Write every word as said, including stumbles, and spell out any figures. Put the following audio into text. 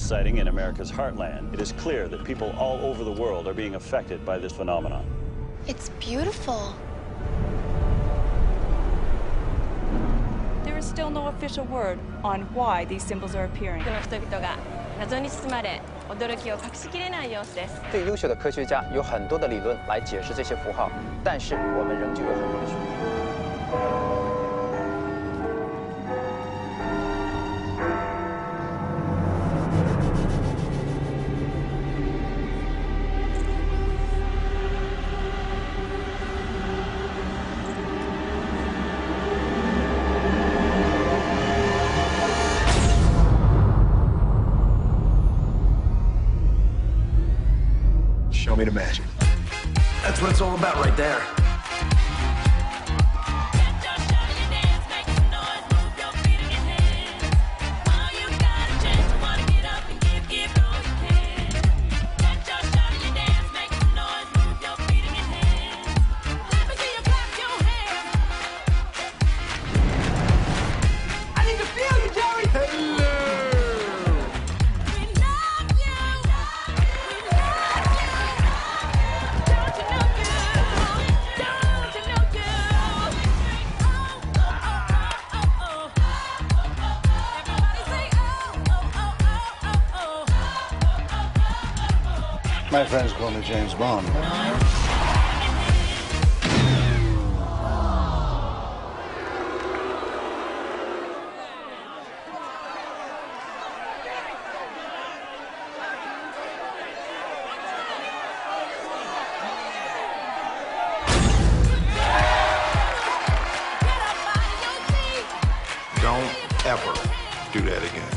sighting in America's heartland, it is clear that people all over the world are being affected by this phenomenon. It's beautiful. There is still no official word on why these symbols are appearing. 謎に包まれ、驚きを隠しきれない様子です。 最优秀的科学家有很多的理论来解释这些符号，但是我们仍旧有很多的悬念。 Show me the magic. That's what it's all about right there. My friends call me James Bond. Don't ever do that again.